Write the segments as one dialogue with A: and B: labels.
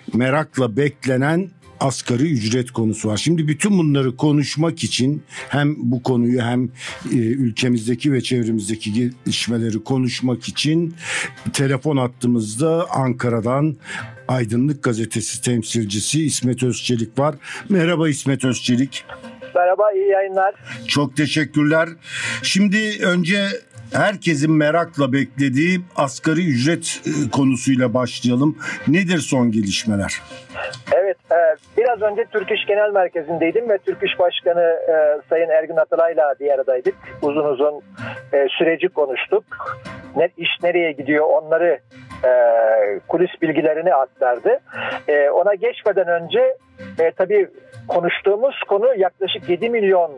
A: merakla beklenen asgari ücret konusu var. Şimdi bütün bunları konuşmak için hem bu konuyu hem ülkemizdeki ve çevremizdeki gelişmeleri konuşmak için telefon hattımızda Ankara'dan Aydınlık Gazetesi temsilcisi İsmet Özçelik var. Merhaba İsmet Özçelik.
B: Merhaba, iyi yayınlar.
A: Çok teşekkürler. Şimdi önce herkesin merakla beklediği asgari ücret konusuyla başlayalım. Nedir son gelişmeler?
B: Evet, biraz önce Türk İş Genel Merkezi'ndeydim ve Türk İş Başkanı Sayın Ergün Atalay'la bir aradaydık. Uzun uzun süreci konuştuk. İş nereye gidiyor onları kulis bilgilerini aktardı. Ona geçmeden önce tabii konuştuğumuz konu yaklaşık 7 milyon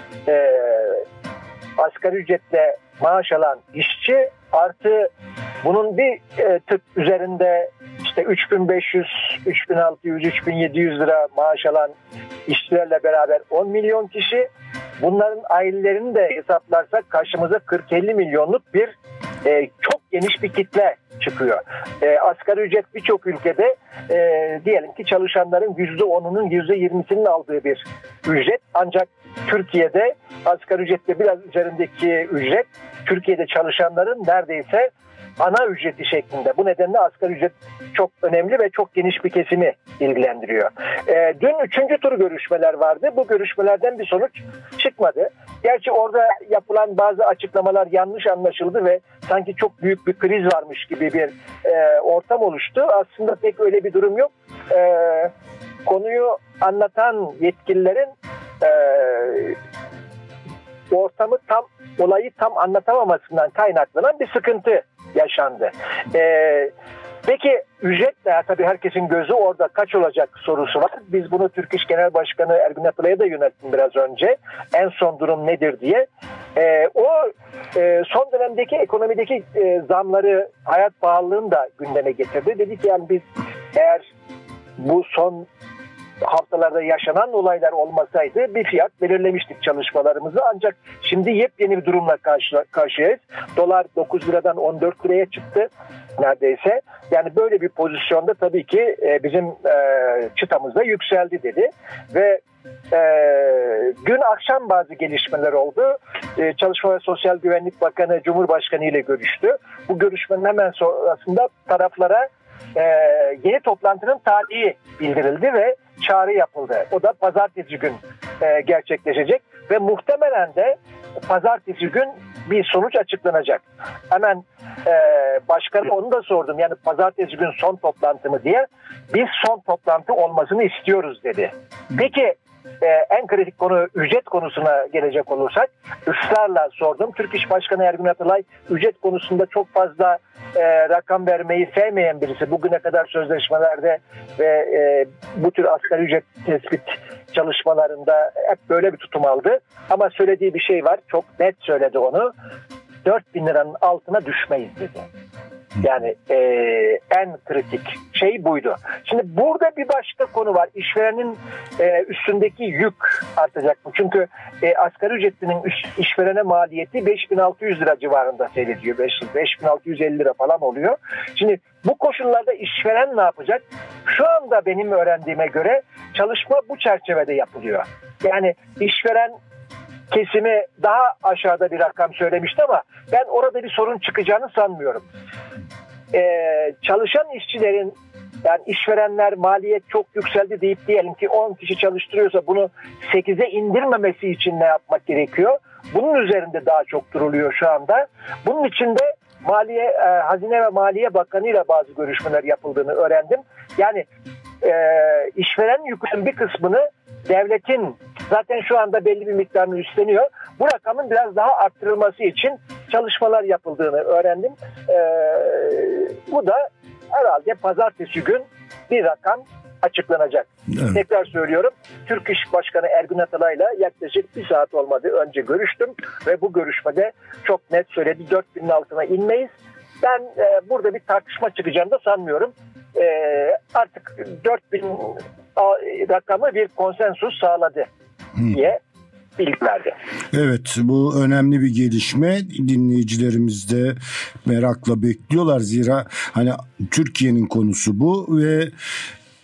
B: asgari ücretle maaş alan işçi artı bunun bir tık üzerinde işte 3500, 3600, 3700 lira maaş alan işçilerle beraber 10 milyon kişi. Bunların ailelerini de hesaplarsak karşımıza 40-50 milyonluk bir çok geniş bir kitle çıkıyor. Asgari ücret birçok ülkede diyelim ki çalışanların %10'unun %20'sinin aldığı bir ücret. Ancak Türkiye'de asgari ücretle biraz üzerindeki ücret Türkiye'de çalışanların neredeyse ana ücreti şeklinde. Bu nedenle asgari ücret çok önemli ve çok geniş bir kesimi ilgilendiriyor. Dün 3. tur görüşmeler vardı. Bu görüşmelerden bir sonuç çıkmadı. Gerçi orada yapılan bazı açıklamalar yanlış anlaşıldı ve sanki çok büyük bir kriz varmış gibi bir ortam oluştu. Aslında pek öyle bir durum yok. Konuyu anlatan yetkililerin olayı tam anlatamamasından kaynaklanan bir sıkıntı yaşandı. Peki ücretle tabii herkesin gözü orada kaç olacak sorusu var. Biz bunu Türk İş Genel Başkanı Ergün Atalay'a da yönelttim biraz önce. En son durum nedir diye. Son dönemdeki ekonomideki zamları, hayat pahalılığını da gündeme getirdi. Dedi ki yani biz eğer bu son haftalarda yaşanan olaylar olmasaydı bir fiyat belirlemiştik çalışmalarımızı. Ancak şimdi yepyeni bir durumla karşıyayız. Dolar 9 liradan 14 liraya çıktı neredeyse. Yani böyle bir pozisyonda tabii ki bizim çıtamız da yükseldi dedi. Ve dün akşam bazı gelişmeler oldu. Çalışma ve Sosyal Güvenlik Bakanı Cumhurbaşkanı ile görüştü. Bu görüşmenin hemen sonrasında taraflara yeni toplantının tarihi bildirildi ve çağrı yapıldı. O da pazartesi gün gerçekleşecek ve muhtemelen de pazartesi gün bir sonuç açıklanacak. Hemen başkanım onu da sordum. Yani pazartesi gün son toplantı mı diye. Biz son toplantı olmasını istiyoruz dedi. Peki en kritik konu ücret konusuna gelecek olursak ısrarla sordum. Türk İş Başkanı Ergün Atalay ücret konusunda çok fazla rakam vermeyi sevmeyen birisi. Bugüne kadar sözleşmelerde ve bu tür asgari ücret tespit çalışmalarında hep böyle bir tutum aldı. Ama söylediği bir şey var. Çok net söyledi onu. 4.000 liranın altına düşmeyiz dedi. Yani en kritik şey buydu. Şimdi burada bir başka konu var. İşverenin üstündeki yük artacak mı? Çünkü asgari ücretlinin işverene maliyeti 5.600 lira civarında seyrediyor. 5.650 lira falan oluyor. Şimdi bu koşullarda işveren ne yapacak? Şu anda benim öğrendiğime göre çalışma bu çerçevede yapılıyor. Yani işveren kesimi daha aşağıda bir rakam söylemişti ama ben orada bir sorun çıkacağını sanmıyorum. Çalışan işçilerin yani işverenler maliyet çok yükseldi deyip diyelim ki 10 kişi çalıştırıyorsa bunu 8'e indirmemesi için ne yapmak gerekiyor? Bunun üzerinde daha çok duruluyor şu anda. Bunun için de Hazine ve Maliye Bakanı ile bazı görüşmeler yapıldığını öğrendim. Yani işveren yükünün bir kısmını devletin zaten şu anda belli bir miktarını üstleniyor. Bu rakamın biraz daha arttırılması için çalışmalar yapıldığını öğrendim. Bu da herhalde pazartesi gün bir rakam açıklanacak. Evet. Tekrar söylüyorum. Türk İş Başkanı Ergün Atalay'la yaklaşık bir saat olmadı önce görüştüm ve bu görüşmede çok net söyledi. 4.000'in altına inmeyiz. Ben burada bir tartışma çıkacağını da sanmıyorum. Artık 4.000 rakamı bir konsensus sağladı diye bilgi verdi.
A: Evet, bu önemli bir gelişme. Dinleyicilerimiz de merakla bekliyorlar. Zira hani Türkiye'nin konusu bu ve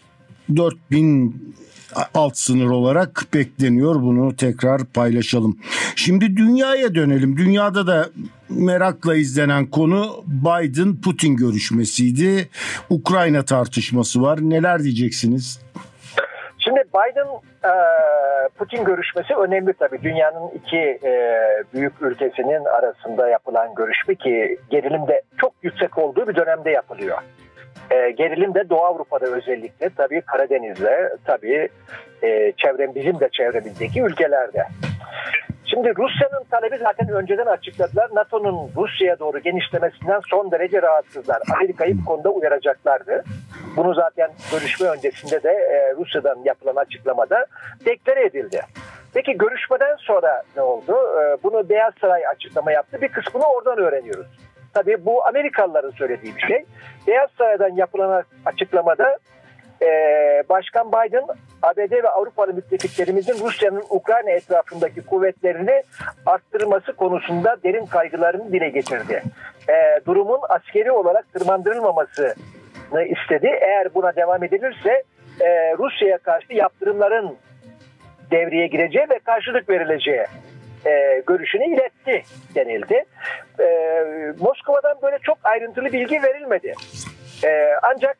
A: 4000 alt sınır olarak bekleniyor. Bunu tekrar paylaşalım. Şimdi dünyaya dönelim. Dünyada da merakla izlenen konu Biden-Putin görüşmesiydi. Ukrayna tartışması var. Neler diyeceksiniz?
B: Şimdi Biden-Putin görüşmesi önemli tabii. Dünyanın iki büyük ülkesinin arasında yapılan görüşme ki gerilim de çok yüksek olduğu bir dönemde yapılıyor. Gerilim de Doğu Avrupa'da özellikle tabii Karadeniz'de, tabii bizim de çevremizdeki ülkelerde. Şimdi Rusya'nın talebi zaten önceden açıkladılar. NATO'nun Rusya'ya doğru genişlemesinden son derece rahatsızlar. Amerika'yı bu konuda uyaracaklardı. Bunu zaten görüşme öncesinde de Rusya'dan yapılan açıklamada deklare edildi. Peki görüşmeden sonra ne oldu? Bunu Beyaz Saray açıklama yaptı. Bir kısmını oradan öğreniyoruz. Tabii bu Amerikalıların söylediği bir şey. Beyaz Saray'dan yapılan açıklamada Başkan Biden, ABD ve Avrupalı müttefiklerimizin Rusya'nın Ukrayna etrafındaki kuvvetlerini arttırması konusunda derin kaygılarını dile getirdi. Durumun askeri olarak tırmandırılmamasını istedi. Eğer buna devam edilirse Rusya'ya karşı yaptırımların devreye gireceği ve karşılık verileceği görüşünü iletti denildi. Moskova'dan böyle çok ayrıntılı bilgi verilmedi. Ancak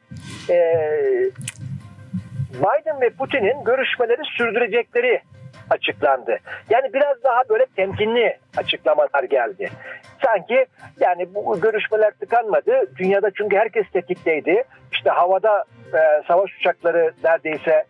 B: Biden ve Putin'in görüşmeleri sürdürecekleri açıklandı. Yani biraz daha böyle temkinli açıklamalar geldi. Sanki yani bu görüşmeler tıkanmadı. Dünyada çünkü herkes tetikteydi. İşte havada savaş uçakları neredeyse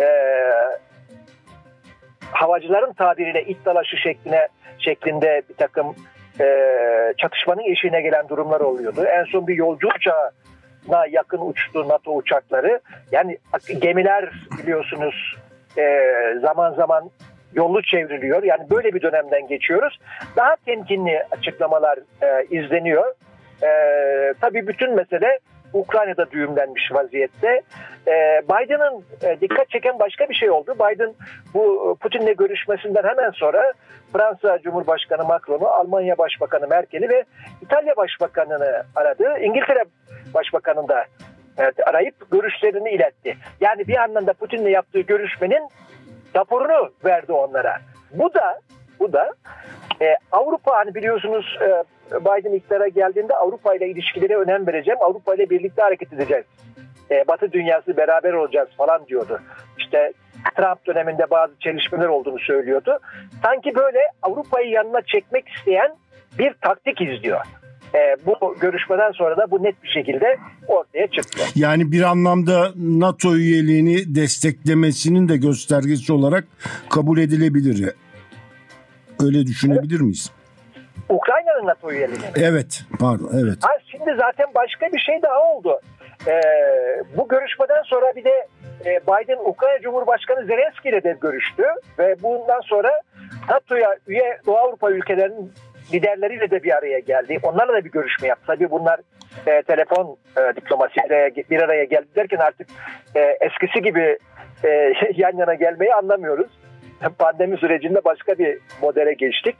B: havacıların tabiriyle it dalaşı şeklinde bir takım çatışmanın eşiğine gelen durumlar oluyordu. En son bir yolcu uçağına yakın uçtu NATO uçakları. Yani gemiler biliyorsunuz zaman zaman yolu çevriliyor. Yani böyle bir dönemden geçiyoruz. Daha temkinli açıklamalar izleniyor. Tabii bütün mesele Ukrayna'da düğümlenmiş vaziyette. Biden'ın dikkat çeken başka bir şey oldu. Biden bu Putin'le görüşmesinden hemen sonra Fransa Cumhurbaşkanı Macron'u, Almanya Başbakanı Merkel'i ve İtalya Başbakanı'nı aradı. İngiltere Başbakanı'nı da arayıp görüşlerini iletti. Yani bir anlamda Putin'le yaptığı görüşmenin raporunu verdi onlara. Bu da Avrupa, hani biliyorsunuz Biden iktidara geldiğinde Avrupa ile ilişkilere önem vereceğim. Avrupa ile birlikte hareket edeceğiz. Batı dünyası beraber olacağız falan diyordu. İşte Trump döneminde bazı çelişmeler olduğunu söylüyordu. Sanki böyle Avrupa'yı yanına çekmek isteyen bir taktik izliyor. Bu görüşmeden sonra da bu net bir şekilde ortaya çıktı.
A: Yani bir anlamda NATO üyeliğini desteklemesinin de göstergesi olarak kabul edilebilir. Öyle düşünebilir miyiz?
B: Ukrayna'nın NATO üyeliği.
A: Evet, pardon, evet.
B: Şimdi zaten başka bir şey daha oldu. Bu görüşmeden sonra bir de Biden Ukrayna Cumhurbaşkanı Zelenski ile de görüştü ve bundan sonra NATO'ya üye Doğu Avrupa ülkelerinin liderleriyle de bir araya geldi. Onlarla da bir görüşme yaptı. Tabii bunlar telefon diplomasiyle bir araya geldi derken artık eskisi gibi yan yana gelmeyi anlamıyoruz. Pandemi sürecinde başka bir modele geçtik.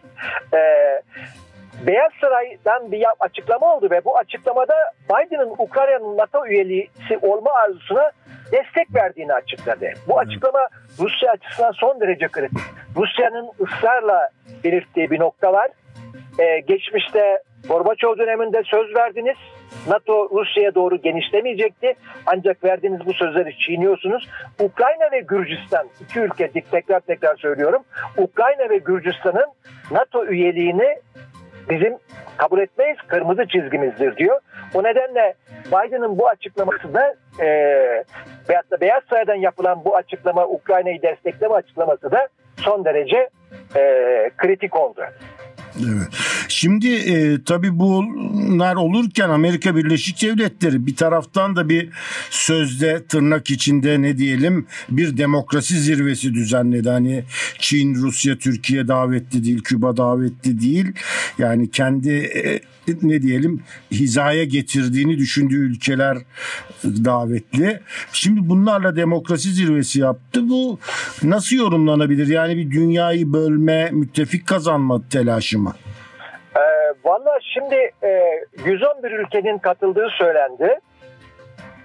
B: Beyaz Saray'dan bir açıklama oldu ve bu açıklamada Biden'ın Ukrayna'nın NATO üyeliği olma arzusuna destek verdiğini açıkladı. Bu açıklama Rusya açısından son derece kritik. Rusya'nın ısrarla belirttiği bir nokta var. Geçmişte Gorbaçov döneminde söz verdiniz. NATO Rusya'ya doğru genişlemeyecekti. Ancak verdiğiniz bu sözleri çiğniyorsunuz. Ukrayna ve Gürcistan, iki ülke tekrar söylüyorum. Ukrayna ve Gürcistan'ın NATO üyeliğini bizim kabul etmeyiz, kırmızı çizgimizdir diyor. O nedenle Biden'ın bu açıklaması da veyahut da Beyaz Saray'dan yapılan bu açıklama, Ukrayna'yı destekleme açıklaması da son derece kritik oldu.
A: Evet. Şimdi tabii bunlar olurken Amerika Birleşik Devletleri bir taraftan da bir sözde tırnak içinde ne diyelim bir demokrasi zirvesi düzenledi. Hani Çin, Rusya, Türkiye davetli değil, Küba davetli değil. Yani kendi ne diyelim hizaya getirdiğini düşündüğü ülkeler davetli. Şimdi bunlarla demokrasi zirvesi yaptı. Bu nasıl yorumlanabilir? Yani bir dünyayı bölme, müttefik kazanma telaşı mı?
B: Valla şimdi 111 ülkenin katıldığı söylendi.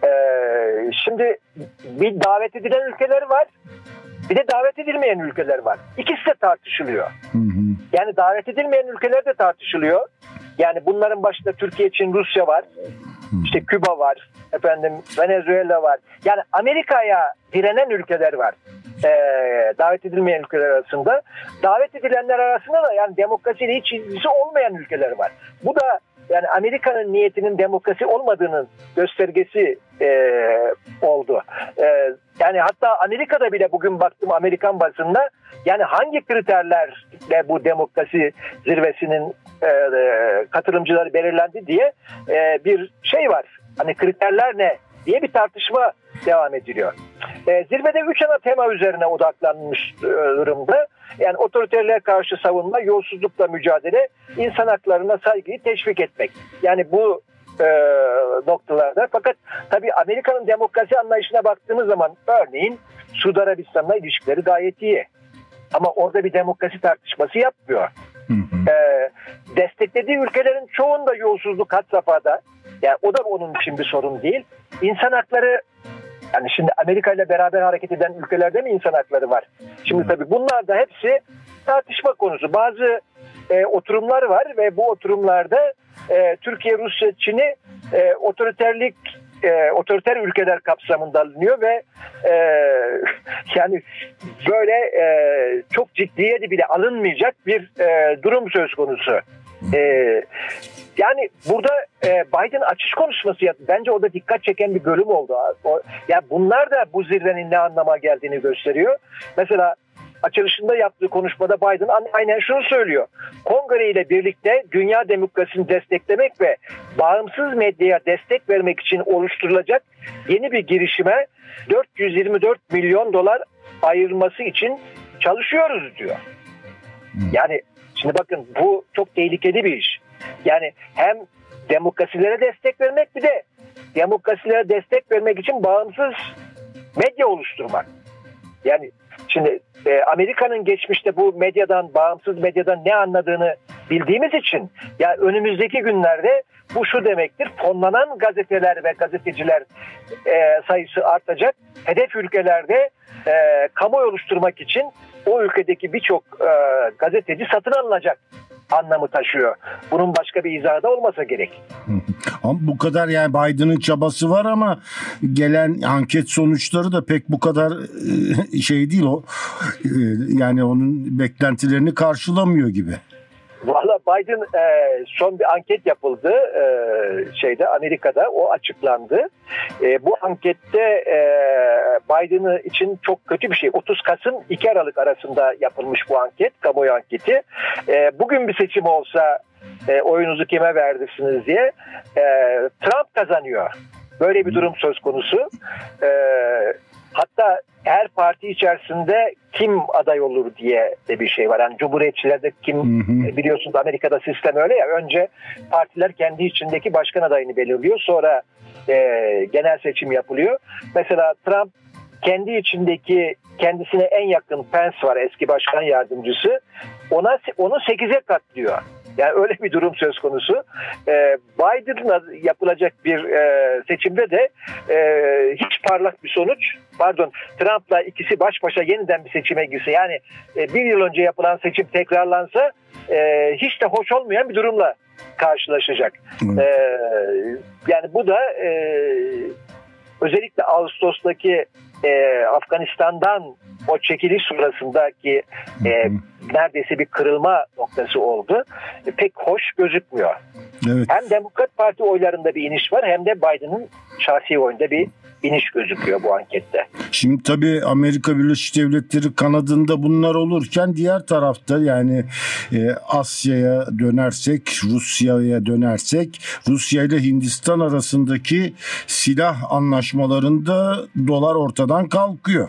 B: Şimdi bir davet edilen ülkeler var, bir de davet edilmeyen ülkeler var. İkisi de tartışılıyor. Yani davet edilmeyen ülkeler de tartışılıyor. Yani bunların başında Türkiye için Rusya var, işte Küba var, Venezuela var. Yani Amerika'ya direnen ülkeler var. Davet edilmeyen ülkeler arasında. Davet edilenler arasında da yani demokrasiyle hiç ilgisi olmayan ülkeler var. Bu da yani Amerika'nın niyetinin demokrasi olmadığının göstergesi oldu. Yani hatta Amerika'da bile bugün baktım Amerikan basınına, yani hangi kriterlerle bu demokrasi zirvesinin katılımcıları belirlendi diye bir şey var. Hani kriterler ne diye bir tartışma devam ediliyor. Zirvede 3 ana tema üzerine odaklanmış durumda. Yani otoriterliğe karşı savunma, yolsuzlukla mücadele, insan haklarına saygıyı teşvik etmek. Yani bu noktalarda. Fakat tabii Amerika'nın demokrasi anlayışına baktığımız zaman örneğin Suudi Arabistan'la ilişkileri gayet iyi. Ama orada bir demokrasi tartışması yapmıyor. Desteklediği ülkelerin çoğunda yolsuzluk had safhada. Yani o da onun için bir sorun değil. İnsan hakları, yani şimdi Amerika ile beraber hareket eden ülkelerde mi insan hakları var? Şimdi tabii bunlar da hepsi tartışma konusu. Bazı oturumlar var ve bu oturumlarda Türkiye, Rusya, Çin'i otoriter ülkeler kapsamında alınıyor ve yani böyle çok ciddiye de bile alınmayacak bir durum söz konusu. Yani burada Biden açış konuşması yaptı. Bence orada dikkat çeken bir bölüm oldu. Yani bunlar da bu zirvenin ne anlama geldiğini gösteriyor. Mesela açılışında yaptığı konuşmada Biden aynen şunu söylüyor. Kongre ile birlikte dünya demokrasisini desteklemek ve bağımsız medyaya destek vermek için oluşturulacak yeni bir girişime 424 milyon dolar ayrılması için çalışıyoruz diyor. Yani şimdi bakın, bu çok tehlikeli bir iş. Yani hem demokrasilere destek vermek, bir de demokrasilere destek vermek için bağımsız medya oluşturmak. Yani şimdi Amerika'nın geçmişte bu medyadan, bağımsız medyadan ne anladığını bildiğimiz için ya önümüzdeki günlerde bu şu demektir: fonlanan gazeteler ve gazeteciler sayısı artacak. Hedef ülkelerde kamuoyu oluşturmak için o ülkedeki birçok gazeteci satın alınacak anlamı taşıyor. Bunun başka bir izahı da olmasa gerek.
A: Ama bu kadar, yani Biden'ın çabası var ama gelen anket sonuçları da pek bu kadar şey değil o. Yani onun beklentilerini karşılamıyor gibi.
B: Valla Biden son bir anket yapıldı Amerika'da, o açıklandı. Bu ankette Biden'ı için çok kötü bir şey. 30 Kasım 2 Aralık arasında yapılmış bu anket, kamuoyu anketi. Bugün bir seçim olsa oyunuzu kime verirsiniz diye Trump kazanıyor. Böyle bir durum söz konusu. Hatta her parti içerisinde kim aday olur diye de bir şey var. Yani Cumhuriyetçilerde kim, biliyorsunuz Amerika'da sistem öyle ya. Önce partiler kendi içindeki başkan adayını belirliyor. Sonra genel seçim yapılıyor. Mesela Trump kendi içindeki kendisine en yakın Pence var, eski başkan yardımcısı. Onu 8'e katlıyor. Yani öyle bir durum söz konusu. Biden'la yapılacak bir seçimde de hiç parlak bir sonuç. Trump'la ikisi baş başa yeniden bir seçime girse, yani bir yıl önce yapılan seçim tekrarlansa hiç de hoş olmayan bir durumla karşılaşacak. Yani bu da özellikle Ağustos'taki Afganistan'dan o çekiliş sonrasındaki neredeyse bir kırılma noktası oldu. Pek hoş gözükmüyor. Evet. Hem Demokrat Parti oylarında bir iniş var, hem de Biden'ın şahsi oyunda bir iniş gözüküyor bu ankette.
A: Şimdi tabii Amerika Birleşik Devletleri kanadında bunlar olurken diğer tarafta, yani Asya'ya dönersek, Rusya'ya dönersek, Rusya ile Hindistan arasındaki silah anlaşmalarında dolar ortadan kalkıyor.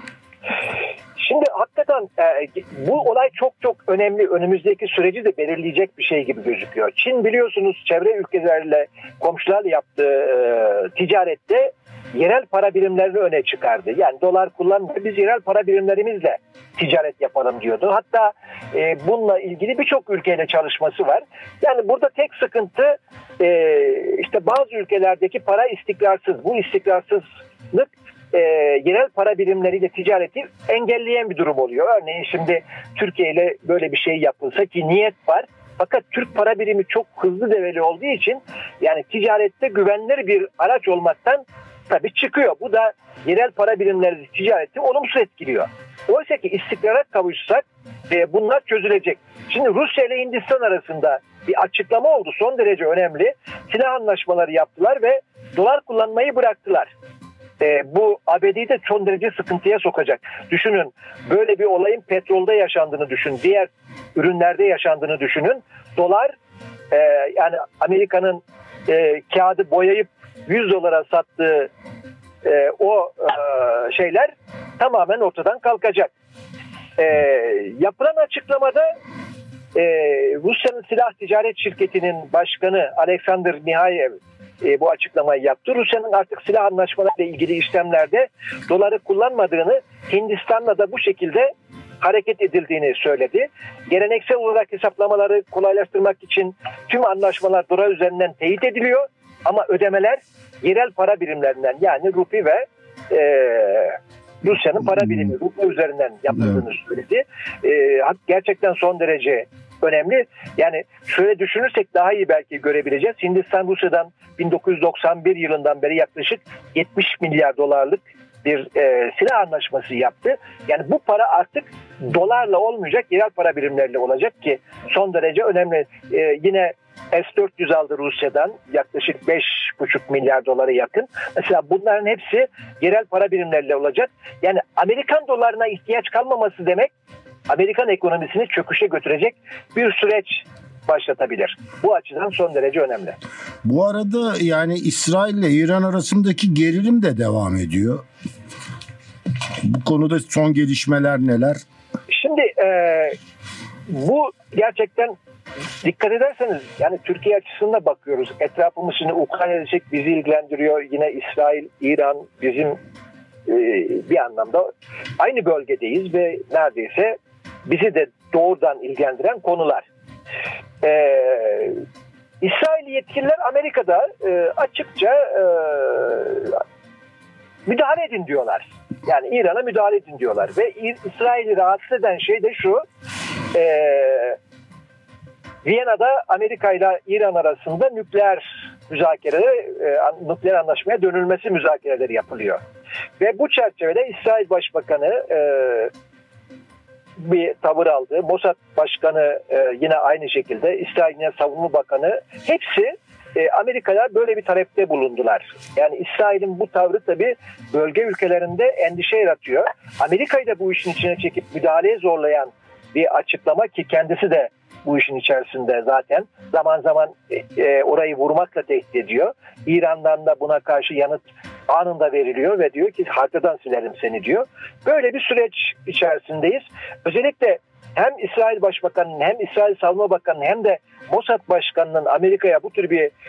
B: Şimdi hakikaten bu olay çok çok önemli. Önümüzdeki süreci de belirleyecek bir şey gibi gözüküyor. Çin, biliyorsunuz, çevre ülkelerle, komşularla yaptığı ticarette yerel para birimlerini öne çıkardı. Yani dolar kullanmıyor, biz yerel para birimlerimizle ticaret yapalım diyordu. Hatta bununla ilgili birçok ülkeyle çalışması var. Yani burada tek sıkıntı işte bazı ülkelerdeki para istikrarsız. Bu istikrarsızlık yerel para birimleriyle ticareti engelleyen bir durum oluyor. Örneğin şimdi Türkiye ile böyle bir şey yapılsa, ki niyet var. Fakat Türk para birimi çok hızlı develi olduğu için yani ticarette güvenilir bir araç olmaktan tabii çıkıyor. Bu da yerel para birimleri ticareti olumsuz etkiliyor. Oysa ki istikrara kavuşsak bunlar çözülecek. Şimdi Rusya ile Hindistan arasında bir açıklama oldu. Son derece önemli. Silah anlaşmaları yaptılar ve dolar kullanmayı bıraktılar. Bu ABD'yi de son derece sıkıntıya sokacak. Düşünün, böyle bir olayın petrolde yaşandığını düşünün. Diğer ürünlerde yaşandığını düşünün. Dolar yani Amerika'nın kağıdı boyayıp 100 dolara sattığı o şeyler tamamen ortadan kalkacak. Yapılan açıklamada Rusya'nın silah ticaret şirketinin başkanı Alexander Mihayev bu açıklamayı yaptı. Rusya'nın artık silah anlaşmalarıyla ilgili işlemlerde doları kullanmadığını, Hindistan'la da bu şekilde hareket edildiğini söyledi. Geleneksel olarak hesaplamaları kolaylaştırmak için tüm anlaşmalar dolar üzerinden teyit ediliyor ama ödemeler yerel para birimlerinden, yani rupi ve Rusya'nın para birimi rupi üzerinden yapıldığını söyledi. Gerçekten son derece önemli. Yani şöyle düşünürsek daha iyi belki görebileceğiz. Hindistan Rusya'dan 1991 yılından beri yaklaşık 70 milyar dolarlık bir silah anlaşması yaptı. Yani bu para artık dolarla olmayacak, yerel para birimleriyle olacak ki son derece önemli. Yine S-400 aldı Rusya'dan, yaklaşık 5,5 milyar dolara yakın. Mesela bunların hepsi yerel para birimleriyle olacak. Yani Amerikan dolarına ihtiyaç kalmaması demek, Amerikan ekonomisini çöküşe götürecek bir süreç başlatabilir. Bu açıdan son derece önemli.
A: Bu arada yani İsrail ile İran arasındaki gerilim de devam ediyor. Bu konuda son gelişmeler neler?
B: Şimdi bu gerçekten dikkat ederseniz yani Türkiye açısından bakıyoruz. Etrafımız şimdi Ukrayna bizi ilgilendiriyor. Yine İsrail, İran bizim bir anlamda aynı bölgedeyiz ve neredeyse bizi de doğrudan ilgilendiren konular. İsrail yetkililer Amerika'da açıkça müdahale edin diyorlar. Yani İran'a müdahale edin diyorlar. Ve İsrail'i rahatsız eden şey de şu: Viyana'da Amerika ile İran arasında nükleer anlaşmaya dönülmesi müzakereleri yapılıyor. Ve bu çerçevede İsrail Başbakanı bir tavır aldı. Mossad Başkanı yine aynı şekilde, İsrail'in Savunma Bakanı, hepsi Amerika'ya böyle bir talepte bulundular. Yani İsrail'in bu tavrı tabii bölge ülkelerinde endişe yaratıyor. Amerika'yı da bu işin içine çekip müdahaleye zorlayan bir açıklama, ki kendisi de bu işin içerisinde zaten zaman zaman orayı vurmakla tehdit ediyor. İran'dan da buna karşı yanıt anında veriliyor ve diyor ki haritadan silerim seni diyor. Böyle bir süreç içerisindeyiz. Özellikle hem İsrail Başbakanı'nın hem İsrail Savunma Bakanı'nın hem de Mossad Başkanı'nın Amerika'ya bu tür bir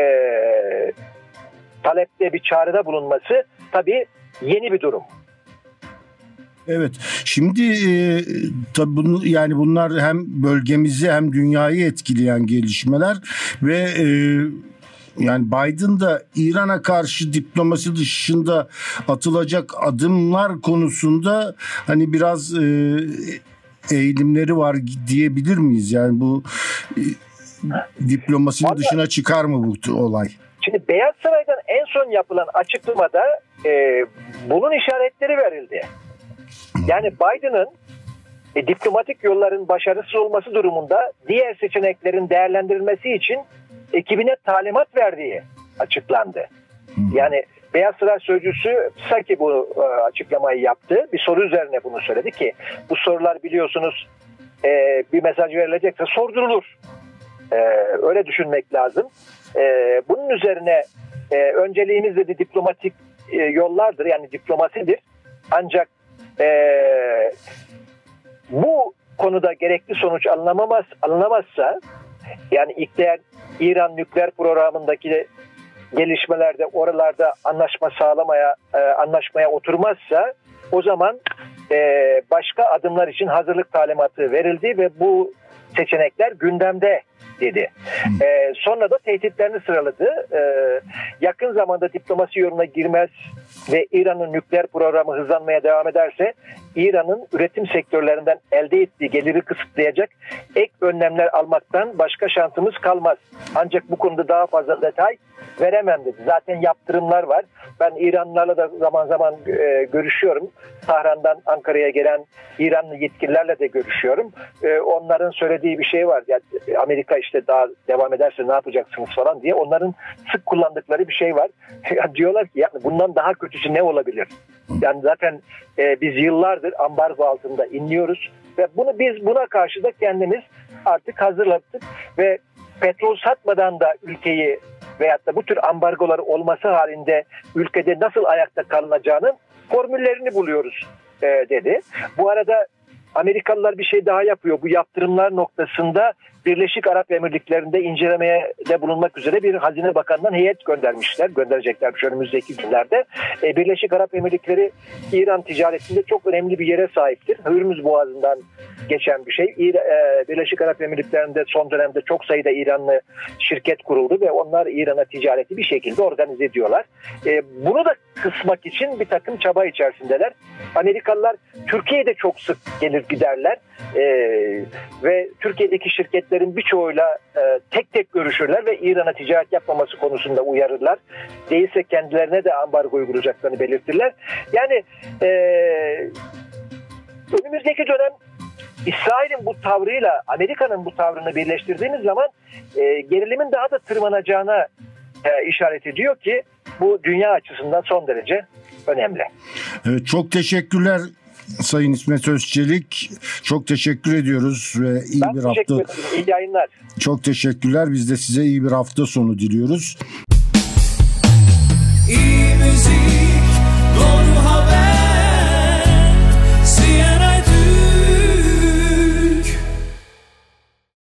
B: talepte, bir çağrıda bulunması tabii yeni bir durum.
A: Evet. Şimdi tabii yani bunlar hem bölgemizi hem dünyayı etkileyen gelişmeler ve yani Biden da İran'a karşı diplomasi dışında atılacak adımlar konusunda hani biraz eğilimleri var diyebilir miyiz? Yani bu diplomasinin dışına çıkar mı bu olay?
B: Şimdi Beyaz Saray'dan en son yapılan açıklamada bunun işaretleri verildi. Yani Biden'ın diplomatik yolların başarısız olması durumunda diğer seçeneklerin değerlendirilmesi için ekibine talimat verdiği açıklandı. Yani Beyaz Saray Sözcüsü Psaki bu açıklamayı yaptı. Bir soru üzerine bunu söyledi ki bu sorular biliyorsunuz bir mesaj verilecekse sordurulur. Öyle düşünmek lazım. Bunun üzerine önceliğimiz de diplomatik yollardır, yani diplomasidir. Ancak bu konuda gerekli sonuç alınamazsa, yani İran nükleer programındaki gelişmelerde oralarda anlaşmaya oturmazsa o zaman başka adımlar için hazırlık talimatı verildi ve bu seçenekler gündemde dedi. Sonra da tehditlerini sıraladı. Yakın zamanda diplomasi yoluna girmez ve İran'ın nükleer programı hızlanmaya devam ederse İran'ın üretim sektörlerinden elde ettiği geliri kısıtlayacak ek önlemler almaktan başka şansımız kalmaz. Ancak bu konuda daha fazla detay veremem dedi. Zaten yaptırımlar var. Ben İranlılarla da zaman zaman görüşüyorum. Tahran'dan Ankara'ya gelen İranlı yetkililerle de görüşüyorum. Onların söylediği bir şey var. Yani Amerika işte daha devam ederse ne yapacaksınız falan diye. Onların sık kullandıkları bir şey var. Yani diyorlar ki yani bundan daha kötüsü ne olabilir? Yani zaten biz yıllardır ambargo altında inliyoruz ve biz buna karşı da kendimiz artık hazırladık ve petrol satmadan da ülkeyi veyahut da bu tür ambargolar olması halinde ülkede nasıl ayakta kalınacağının formüllerini buluyoruz dedi. Bu arada Amerikalılar bir şey daha yapıyor. Bu yaptırımlar noktasında Birleşik Arap Emirlikleri'nde incelemeye de bulunmak üzere bir Hazine Bakanı'ndan heyet göndereceklermiş önümüzdeki günlerde. Birleşik Arap Emirlikleri İran ticaretinde çok önemli bir yere sahiptir. Hürmüz Boğazı'ndan geçen bir şey. Birleşik Arap Emirlikleri'nde son dönemde çok sayıda İranlı şirket kuruldu ve onlar İran'a ticareti bir şekilde organize ediyorlar. Bunu da kısmak için bir takım çaba içerisindeler. Amerikalılar Türkiye'de çok sık gelir giderler ve Türkiye'deki şirketlerin birçoğuyla tek tek görüşürler ve İran'a ticaret yapmaması konusunda uyarırlar. Değilse kendilerine de ambargo uygulayacaklarını belirtirler. Yani önümüzdeki dönem İsrail'in bu tavrıyla Amerika'nın bu tavrını birleştirdiğimiz zaman gerilimin daha da tırmanacağına işaret ediyor ki bu dünya açısından son derece önemli.
A: Evet, çok teşekkürler Sayın İsmet Özçelik. Çok teşekkür ediyoruz ve iyi bir hafta.
B: İyi yayınlar.
A: Çok teşekkürler. Biz de size iyi bir hafta sonu diliyoruz.
C: İyi müzik.